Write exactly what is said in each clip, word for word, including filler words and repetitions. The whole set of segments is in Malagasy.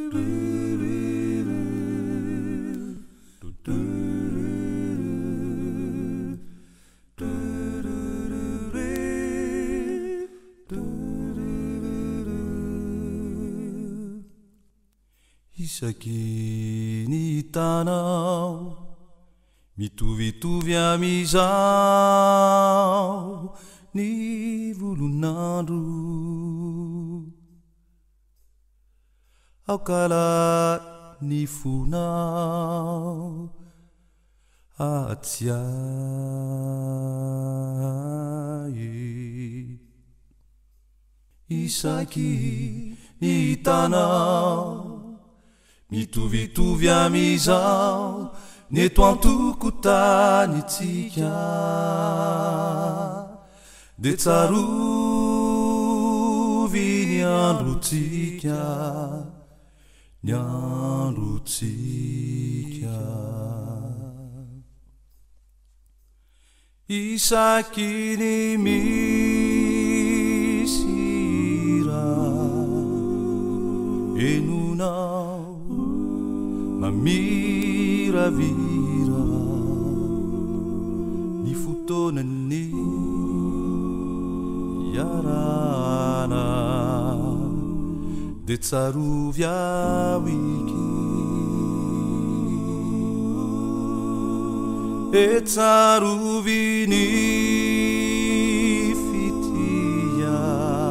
Isaky ny tanao mitovitovy amizao ny volon'andro aokala ny fonao atsiahy isaky ny tanao mitovitovy amizao ny eto antokotany tsika de tsarovy ny androtsika ny androtsika isaky ny misira enonao mamiravira ny fotoanany iarana de tsarovy awiky e tsarovy ny fitia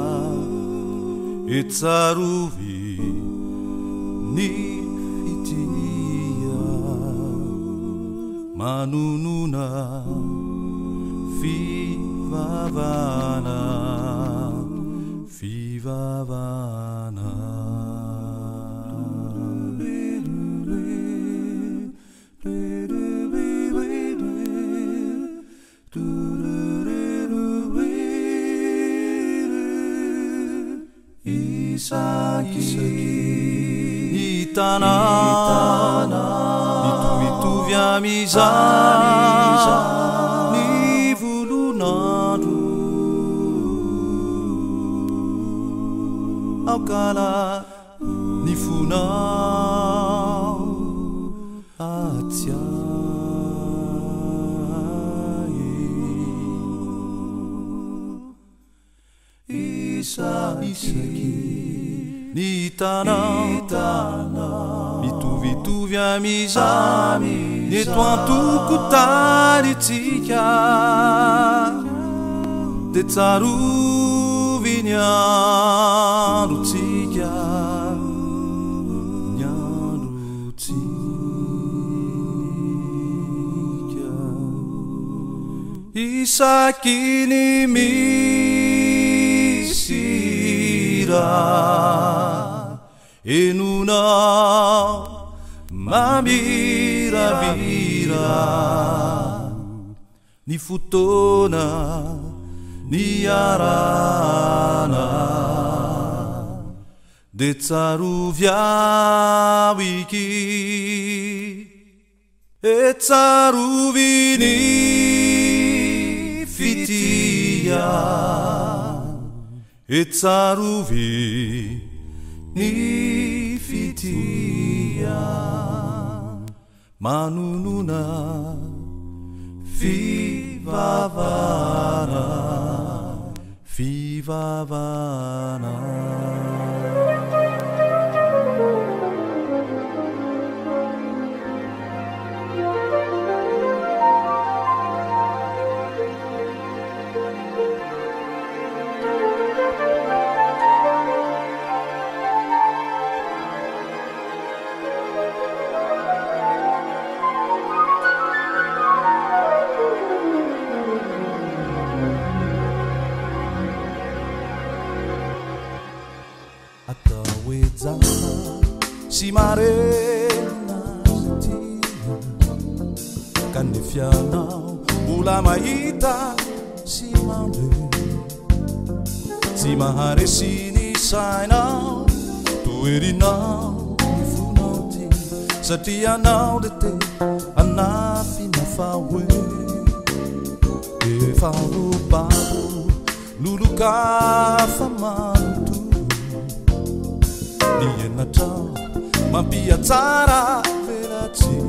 e tsarovy ny manununa fivavana fivavana Isaki itana mitovitovy amizao ny volon'andro aokala ny fonao atsiahy isaky ny tanao mitovitovy amizao ny eto antokotany tsika de tsarovy ny androtsika ny androtsika isaky ny misira enonao mamiravira ny fotoana ny arana de tsarovy awiky e tsarovy ny fitia e tsarovy ny fitia manununa fivavana fivavana si marena tina kanefianao mbola mahita si mande tsy maharesy ny sainao toerinao ny fonao ty satria anao de te anafina fa hoe efa robabo loloka fa manoto ny enatrao mampiatsara velatsy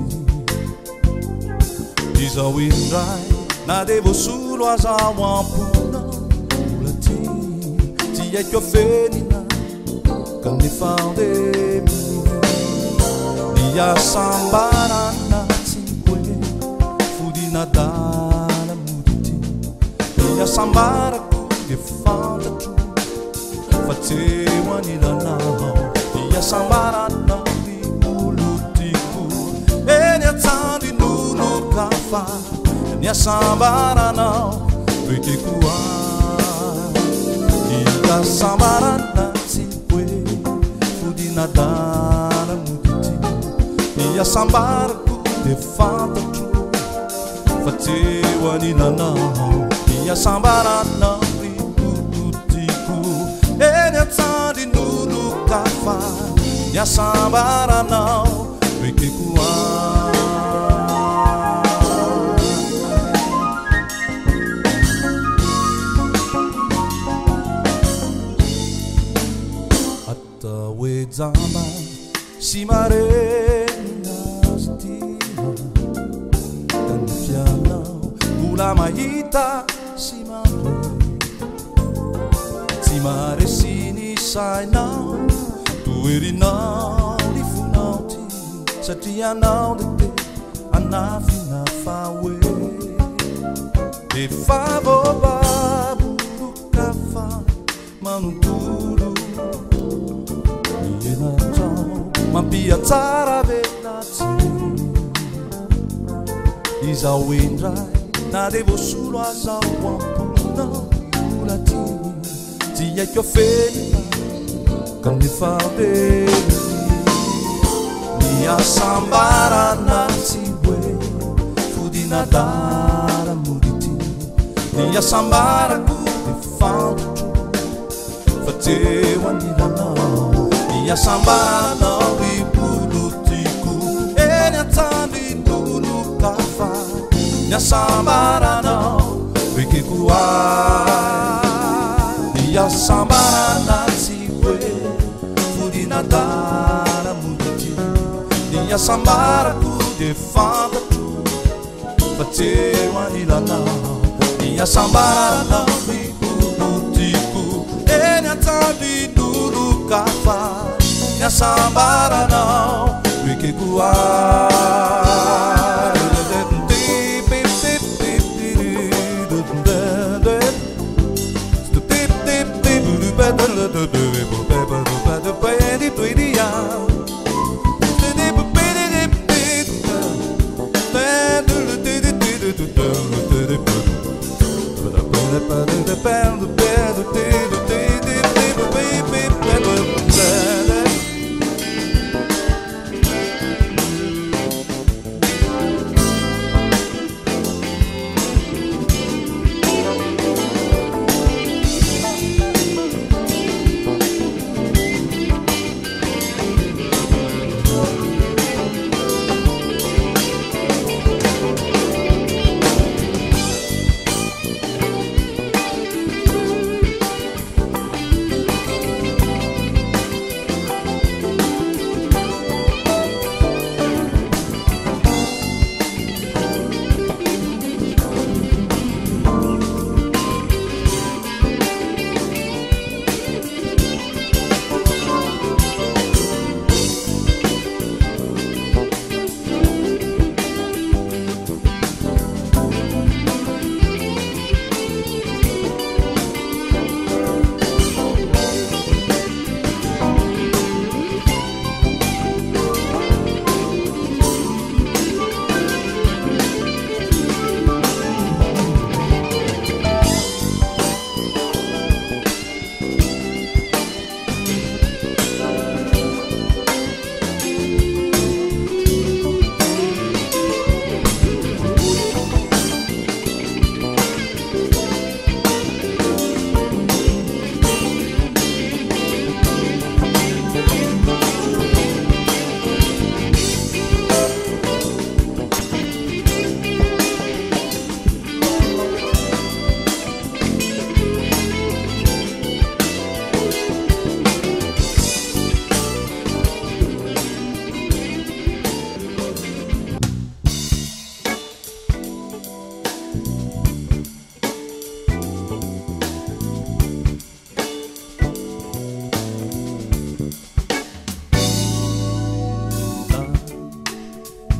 izao indray na de voasolo azaho ampona ola ty tsy haiko afenina ka nefa de niasambarana tsy hoe fodinadala mody ty niasambarako de fantatro fa tseo anilanao niasambarana ny olo tiko eny atsandrin'olo kafa niasambaranao rekeko a niasambarana tsy hoe fodinadala mody ty niasambarako de fantatro fa tseo anilanao niasambarana ny olo tiko eny atsandrin'olo kafa niasambaranao rekeko a zama si marena stia kanifianao mbola mahita sy mandray tsy maresiny sainao toerinao ny fonao ty satria anao de te anafina fa hoe efa voababorokafa manontolo mampiatsara velatsy izao indray na de voasolo azaho ampona ola ty tsy haiko afenina ka nefa de niasambarana tsy hoe fodinadala mody ty niasambarako de fantatro fa tseo anilanao niasambaranao ny olo tiko eny atsandrin'olo kafa niasambaranao rekeko a niasambarana tsy hoe fodinadala mody ty niasambarako de fantatro fa tseo anilanao niasambaranao ny olo tiko eny atsandrin'olo kafa niasambaranao rekeko a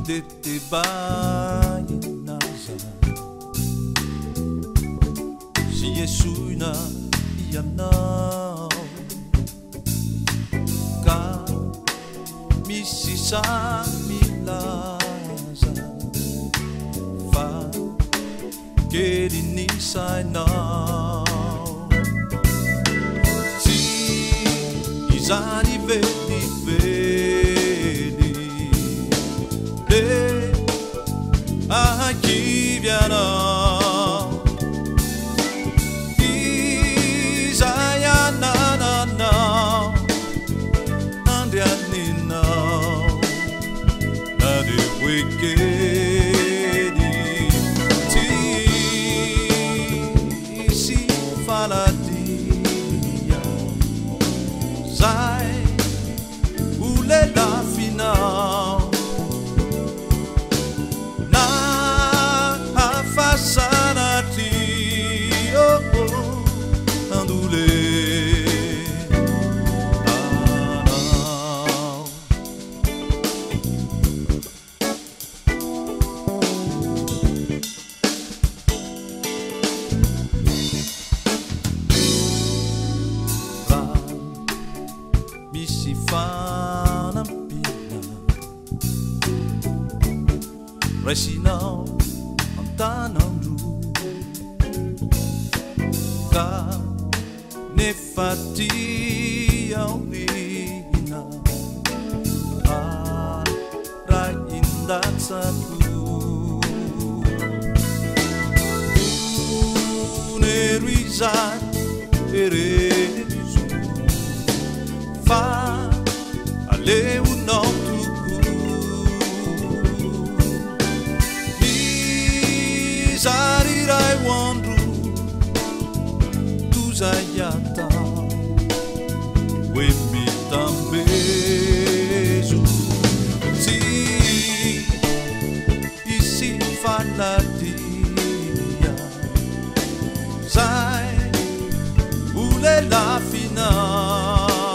te bai nasa si Jesuna ianao ka misisa milaza fa che sai now si isani vedi vedi de a chi viene isaya na na na ande anni now na de wicked ti si faladia sai ule la final na afasanati oh oh andule mi si fa una pina resinau antanandu ka ne fatti aulina a rai indatsaku ne risat ere fa alle un altro misarirai wandru tu zayata we mi tambezu si isi faladia sai ule la final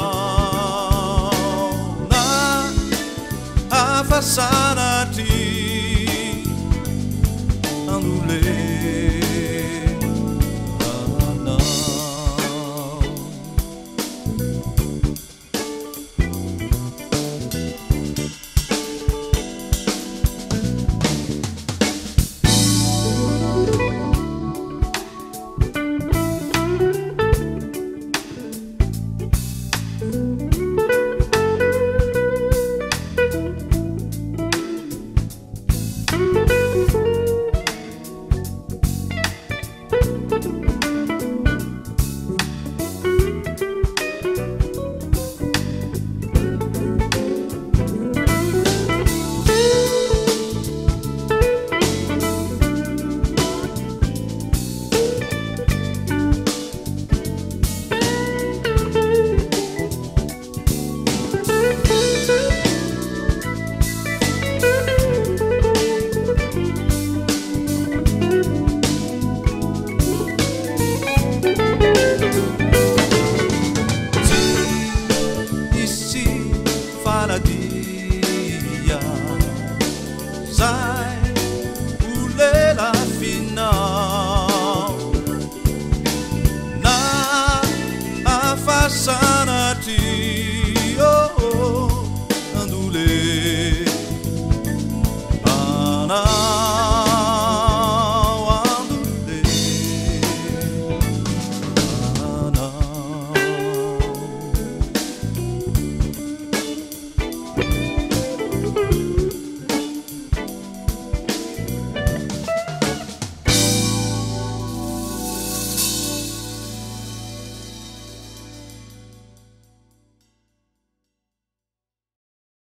sanati andule ana